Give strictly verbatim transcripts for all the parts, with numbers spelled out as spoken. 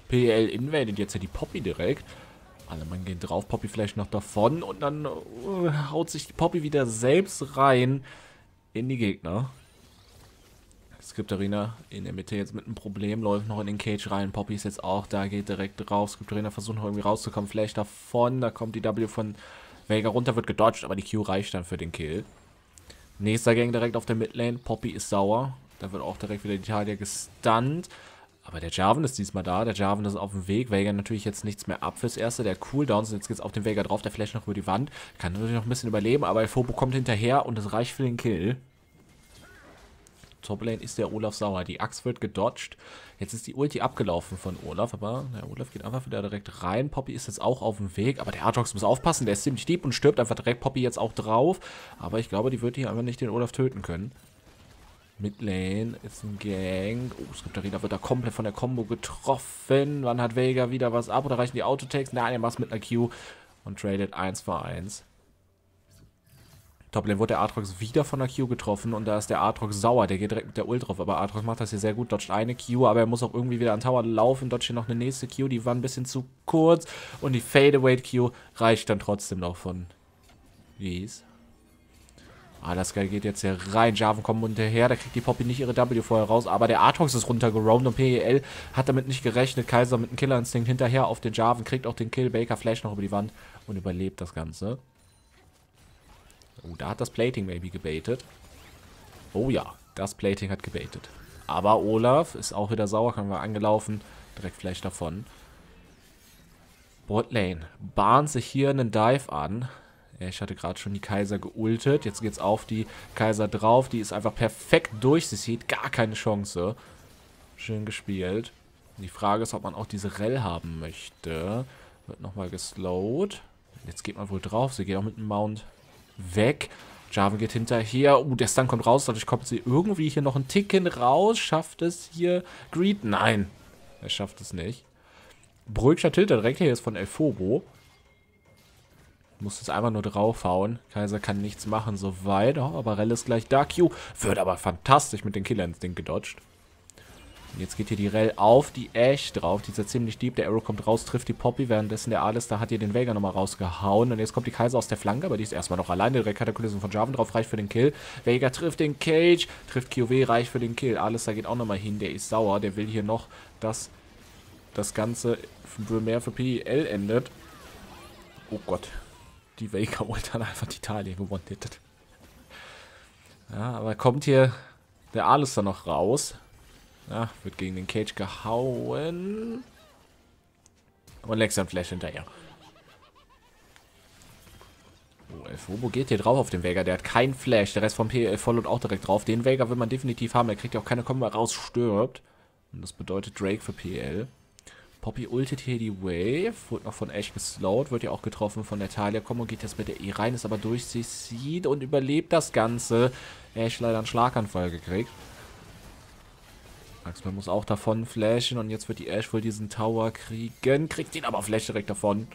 P L invadet jetzt ja die Poppy direkt. Alle Mann gehen drauf, Poppy vielleicht noch davon und dann uh, haut sich die Poppy wieder selbst rein in die Gegner. Skriptarina in der Mitte jetzt mit einem Problem, läuft noch in den Cage rein. Poppy ist jetzt auch da, geht direkt drauf. Skriptarina versucht noch irgendwie rauszukommen, vielleicht davon. Da kommt die W von Veigar runter, wird gedodged, aber die Q reicht dann für den Kill. Nächster Gang direkt auf der Midlane. Poppy ist sauer. Da wird auch direkt wieder die Talia gestunt. Aber der Jarvan ist diesmal da. Der Jarvan ist auf dem Weg. Veigar natürlich jetzt nichts mehr ab fürs Erste. Der Cooldowns. Jetzt geht es auf den Veigar drauf. Der flasht noch über die Wand. Kann natürlich noch ein bisschen überleben, aber Elphobo kommt hinterher und es reicht für den Kill. Toplane ist der Olaf sauer. Die Axt wird gedodged. Jetzt ist die Ulti abgelaufen von Olaf, aber der Olaf geht einfach wieder direkt rein. Poppy ist jetzt auch auf dem Weg, aber der Aatrox muss aufpassen. Der ist ziemlich deep und stirbt einfach direkt. Poppy jetzt auch drauf. Aber ich glaube, die wird hier einfach nicht den Olaf töten können. Midlane ist ein Gang. Oh, Skriptarina wird da komplett von der Combo getroffen. Wann hat Veigar wieder was ab oder reichen die Autotakes? Nein, er macht mit einer Q und tradet eins für eins. Toplane wurde der Aatrox wieder von der Q getroffen und da ist der Aatrox sauer. Der geht direkt mit der Ult drauf, aber Aatrox macht das hier sehr gut. Dodgt eine Q, aber er muss auch irgendwie wieder an Tower laufen. Dodgt hier noch eine nächste Q, die war ein bisschen zu kurz. Und die Fadeaway-Q reicht dann trotzdem noch von Wies. Alaska geht jetzt hier rein. Jarvan kommt hinterher. Da kriegt die Poppy nicht ihre W vorher raus. Aber der Aatrox ist runtergeroamt und P E L hat damit nicht gerechnet. Kaiser mit einem Killerinstinkt hinterher auf den Jarvan. Kriegt auch den Kill. Baker flasht noch über die Wand und überlebt das Ganze. Oh, da hat das Plating maybe gebaitet. Oh ja, das Plating hat gebaitet. Aber Olaf ist auch wieder sauer. Können wir angelaufen. Direkt Flash davon. Botlane bahnt sich hier einen Dive an. Ich hatte gerade schon die Kaiser geultet. Jetzt geht's auf die Kaiser drauf. Die ist einfach perfekt durch. Sie sieht gar keine Chance. Schön gespielt. Die Frage ist, ob man auch diese Rell haben möchte. Wird nochmal geslowt. Jetzt geht man wohl drauf. Sie geht auch mit dem Mount weg. Jarvan geht hinterher. Uh, der Stun kommt raus. Dadurch kommt sie irgendwie hier noch ein Ticken raus. Schafft es hier Greed? Nein. Er schafft es nicht. Brügger Tilter direkt hier ist von Elphobo. Muss es einfach nur draufhauen. Kaiser kann nichts machen, soweit. Oh, aber Rell ist gleich da. Q wird aber fantastisch mit den Killerinstinkt gedodged. Und jetzt geht hier die Rell auf die Ashe drauf. Die ist ja ziemlich deep. Der Arrow kommt raus, trifft die Poppy. Währenddessen der Alistar hat hier den Veigar nochmal rausgehauen. Und jetzt kommt die Kaiser aus der Flanke, aber die ist erstmal noch alleine. Direkt Kataklysm von Jarvan drauf, reicht für den Kill. Veigar trifft den Cage, trifft Q W, reicht für den Kill. Alistar geht auch nochmal hin. Der ist sauer. Der will hier noch, dass das Ganze für mehr für P E L endet. Oh Gott. Die Veigar-Ult hat einfach die Talia gewontet. Ja, aber kommt hier der Alistar noch raus. Ja, wird gegen den Cage gehauen. Und Lexian Flash hinterher. Oh, Elphobo geht hier drauf auf den Veigar. Der hat keinen Flash. Der Rest vom P L followt auch direkt drauf. Den Veigar will man definitiv haben. Er kriegt ja auch keine Kombo raus, stirbt. Und das bedeutet Drake für P L. Poppy ultet hier die Wave. Wurde noch von Ashe geslowt. Wird ja auch getroffen von der Talia. Kombo geht jetzt mit der E rein. Ist aber durch. Sie sieht und überlebt das Ganze. Ashe leider einen Schlaganfall gekriegt. Axman muss auch davon flashen. Und jetzt wird die Ashe wohl diesen Tower kriegen. Kriegt ihn aber Flash direkt davon.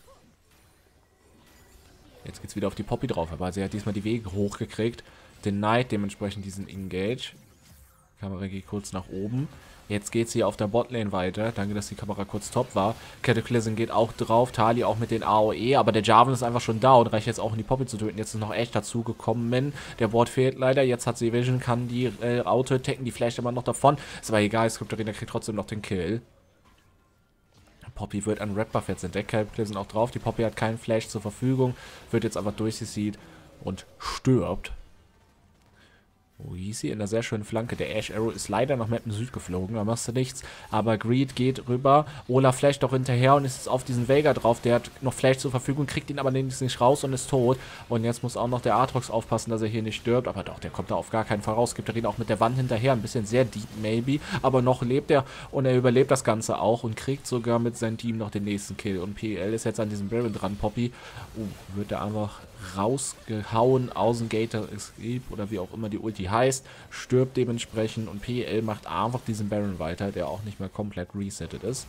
Jetzt geht's wieder auf die Poppy drauf. Aber sie hat diesmal die Wege hochgekriegt. Den Knight dementsprechend diesen Engage. Kamera geht kurz nach oben. Jetzt geht sie auf der Botlane weiter. Danke, dass die Kamera kurz top war. Cataclysm geht auch drauf. Tali auch mit den A O E. Aber der Jarvan ist einfach schon da und reicht jetzt auch in die Poppy zu töten. Jetzt ist noch echt dazu gekommen. Der Board fehlt leider. Jetzt hat sie Vision, kann die äh, Auto-attacken. Die flasht immer noch davon. Ist aber egal. Skriptarina kriegt trotzdem noch den Kill. Poppy wird an Red Buff jetzt entdeckt. Cataclysm auch drauf. Die Poppy hat keinen Flash zur Verfügung. Wird jetzt einfach durchgesieht und stirbt. Oh, easy, in einer sehr schönen Flanke. Der Ashe Arrow ist leider nach Mappen Süd geflogen, da machst du nichts. Aber Greed geht rüber. Olaf flasht doch hinterher und ist jetzt auf diesen Veigar drauf. Der hat noch Flash zur Verfügung, kriegt ihn aber nicht raus und ist tot. Und jetzt muss auch noch der Aatrox aufpassen, dass er hier nicht stirbt. Aber doch, der kommt da auf gar keinen Fall raus. Gibt er ihn auch mit der Wand hinterher. Ein bisschen sehr deep, maybe. Aber noch lebt er und er überlebt das Ganze auch und kriegt sogar mit seinem Team noch den nächsten Kill. Und P L ist jetzt an diesem Baron dran. Poppy uh, wird er einfach rausgehauen. Außengater Escape oder wie auch immer die Ulti heißt, stirbt dementsprechend und P L macht einfach diesen Baron weiter, der auch nicht mehr komplett resettet ist.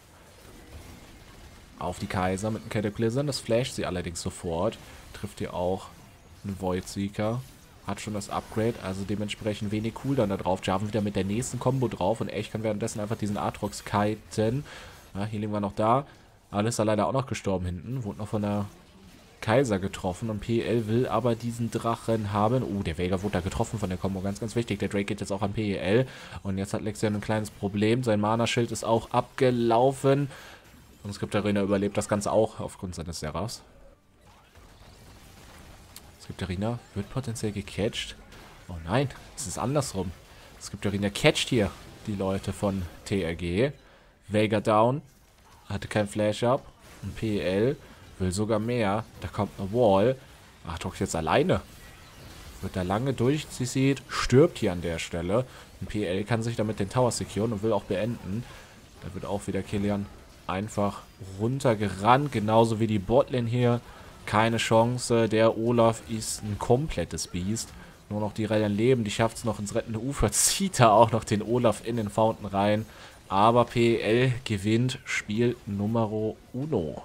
Auf die Kaiser mit dem Cataclysm, das flasht sie allerdings sofort. Trifft hier auch einen Void Seeker. hat schon das Upgrade, also dementsprechend wenig Cooldown da drauf. Jarvan wieder mit der nächsten Combo drauf und Elch kann währenddessen einfach diesen Aatrox kiten. Ja, Healing war noch da. Alistar leider auch noch gestorben hinten. Wurde noch von der Kaiser getroffen und P E L will aber diesen Drachen haben. Oh, der Veigar wurde da getroffen von der Combo. Ganz, ganz wichtig. Der Drake geht jetzt auch an P E L. Und jetzt hat Lexion ein kleines Problem. Sein Mana-Schild ist auch abgelaufen. Und Skriptarina überlebt das Ganze auch aufgrund seines Serafs. Skriptarina wird potenziell gecatcht. Oh nein, es ist andersrum. Skriptarina catcht hier die Leute von T R G. Veigar down. Hatte kein Flash-Up. Und P E L will sogar mehr. Da kommt eine Wall. Ach, doch jetzt alleine. Wird da lange durchzieht. Stirbt hier an der Stelle. Und P E L kann sich damit den Tower securen und will auch beenden. Da wird auch wieder Killian einfach runtergerannt. Genauso wie die Botlane hier. Keine Chance. Der Olaf ist ein komplettes Biest. Nur noch die Reihen leben. Die schafft es noch ins rettende Ufer. Zieht da auch noch den Olaf in den Fountain rein. Aber P E L gewinnt Spiel Numero uno.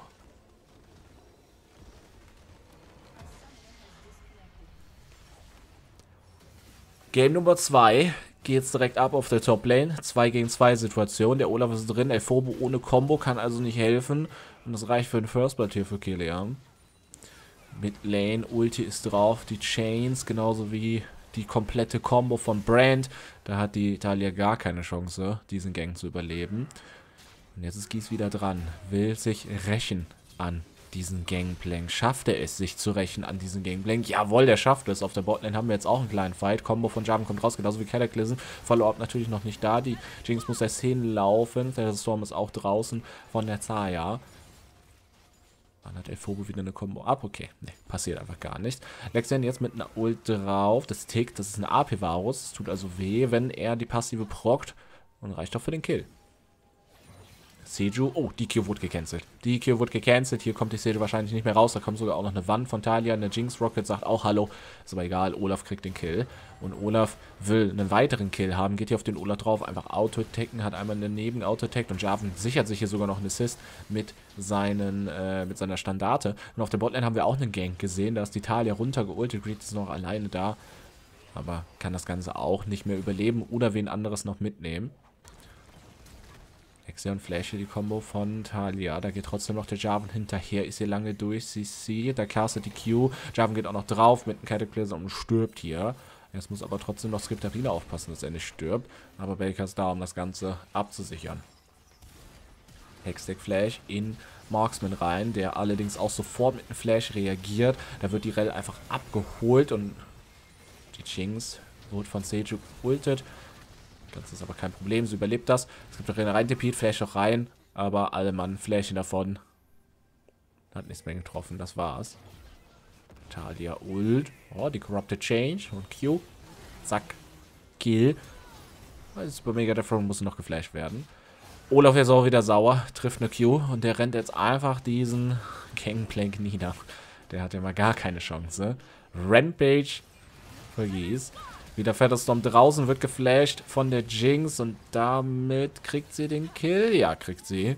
Game Nummer zwei geht's direkt ab auf der Top-Lane. zwei gegen zwei Situation. Der Olaf ist drin. Elphobo ohne Combo kann also nicht helfen. Und das reicht für den First Blood hier für Killian. Mit Lane, Ulti ist drauf. Die Chains, genauso wie die komplette Combo von Brand. Da hat die Taliyah gar keine Chance, diesen Gang zu überleben. Und jetzt ist Gies wieder dran. Will sich rächen an diesen Gangplank. Schafft er es, sich zu rächen an diesen Gangplank? Jawohl, der schafft es. Auf der Botlane haben wir jetzt auch einen kleinen Fight. Combo von Jarvan kommt raus, genauso wie Cataclysm. Follow-up natürlich noch nicht da. Die Jinx muss erst hinlaufen. Der Storm ist auch draußen von der Xayah. Dann hat Elphobo wieder eine Combo ab. Okay, ne, passiert einfach gar nichts. Lexion jetzt mit einer Ult drauf. Das tickt, das ist ein A P-Varus. Das tut also weh, wenn er die Passive prockt. Und reicht doch für den Kill. Seju, oh, die Q wurde gecancelt. Die Q wurde gecancelt. Hier kommt die Seju wahrscheinlich nicht mehr raus. Da kommt sogar auch noch eine Wand von Taliyah. Eine Jinx Rocket sagt auch Hallo. Ist aber egal, Olaf kriegt den Kill. Und Olaf will einen weiteren Kill haben. Geht hier auf den Olaf drauf. Einfach Auto-Attacken. Hat einmal eine Neben-Auto-Attack. Und Jarvan sichert sich hier sogar noch einen Assist mit, seinen, äh, mit seiner Standarte. Und auf der Botlane haben wir auch einen Gank gesehen. Da ist die Taliyah runtergeultet. Greed ist noch alleine da. Aber kann das Ganze auch nicht mehr überleben. Oder wen anderes noch mitnehmen. Lexion Flash hier die Combo von Taliyah. Da geht trotzdem noch der Jarvan hinterher. Ist hier lange durch. C C. Da castet die Q. Jarvan geht auch noch drauf mit einem Cataclysm und stirbt hier. Jetzt muss aber trotzdem noch Skriptarina aufpassen, dass er nicht stirbt. Aber Baker ist da, um das Ganze abzusichern. Hextech Flash in Marksman rein, der allerdings auch sofort mit einem Flash reagiert. Da wird die Rell einfach abgeholt und die Jinx wird von Seju geultet. Das ist aber kein Problem, sie überlebt das. Es gibt noch eine rein Tipid, Flash auch rein, aber alle Mann Flächen davon. Hat nichts mehr getroffen, das war's. Taliyah ult. Oh, die Corrupted Change und Q. Zack. Kill. Das ist bei Mega Defron muss noch geflasht werden. Olaf ist auch wieder sauer, trifft eine Q und der rennt jetzt einfach diesen Gangplank nieder. Der hat ja mal gar keine Chance. Rampage vergießt. Wieder Featherstorm draußen, wird geflasht von der Jinx und damit kriegt sie den Kill. Ja, kriegt sie.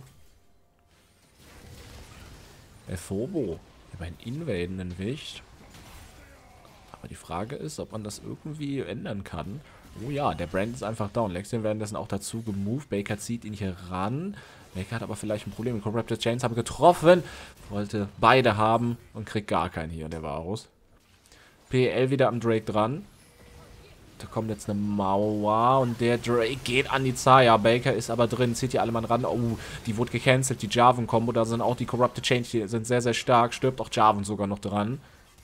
Elphobo über ein Invaden entwischt. Aber die Frage ist, ob man das irgendwie ändern kann. Oh ja, der Brand ist einfach down. Lexion werden dessen auch dazu gemoved. Baker zieht ihn hier ran. Baker hat aber vielleicht ein Problem. Corrupted Chains haben getroffen. Wollte beide haben und kriegt gar keinen hier, der Varus. P E L wieder am Drake dran. Da kommt jetzt eine Mauer und der Drake geht an die Xayah. Baker ist aber drin, zieht hier alle Mann ran. Oh, die wurde gecancelt, die Jarvan-Kombo. Da sind auch die Corrupted Change, die sind sehr, sehr stark. Stirbt auch Jarvan sogar noch dran.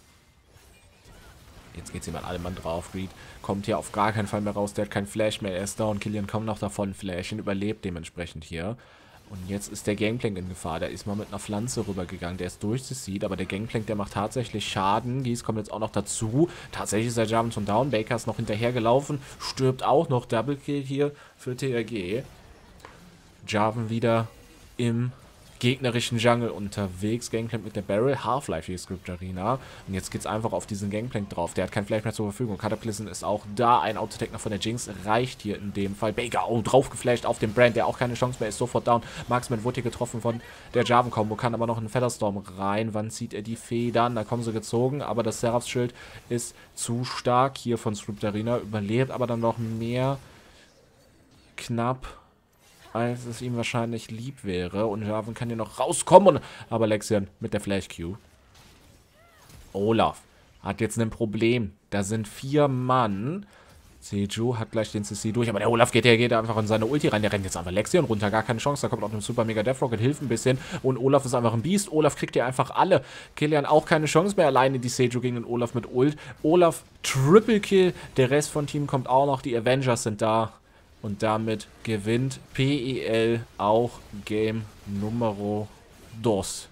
Jetzt geht jemand alle Mann drauf. Greed kommt hier auf gar keinen Fall mehr raus. Der hat keinen Flash mehr. Er ist da und Killian kommt noch davon. Flashen überlebt dementsprechend hier. Und jetzt ist der Gangplank in Gefahr. Der ist mal mit einer Pflanze rübergegangen. Der ist durchgesieht, aber der Gangplank, der macht tatsächlich Schaden. Gies kommt jetzt auch noch dazu. Tatsächlich ist der Jarvan schon down. Baker ist noch hinterhergelaufen. Stirbt auch noch. Double Kill hier für T R G. Jarvan wieder im gegnerischen Jungle unterwegs. Gangplank mit der Barrel. Half-Life hier, Scriptarina. Und jetzt geht's einfach auf diesen Gangplank drauf. Der hat kein Flash mehr zur Verfügung. Cataclysm ist auch da. Ein Autotech noch von der Jinx reicht hier in dem Fall. Baker, oh, draufgeflasht auf den Brand, der auch keine Chance mehr ist. Sofort down. Marksman wurde hier getroffen von der Jarvan-Kombo. Kann aber noch in Featherstorm rein. Wann zieht er die Federn? Da kommen sie gezogen. Aber das Seraphs-Schild ist zu stark hier von Scriptarina. Überlebt aber dann noch mehr knapp, als es ihm wahrscheinlich lieb wäre. Und Jarvan kann hier noch rauskommen. Und, aber Lexion mit der Flash-Q. Olaf hat jetzt ein Problem. Da sind vier Mann. Seju hat gleich den C C durch. Aber der Olaf geht, der geht einfach in seine Ulti rein. Der rennt jetzt einfach Lexion runter. Gar keine Chance. Da kommt auch ein Super Mega Death Rocket. Hilft ein bisschen. Und Olaf ist einfach ein Biest. Olaf kriegt hier einfach alle. Killian auch keine Chance mehr. Alleine die Seju gegen den Olaf mit Ult. Olaf Triple Kill. Der Rest von Team kommt auch noch. Die Avengers sind da. Und damit gewinnt P E L auch Game Numero dos.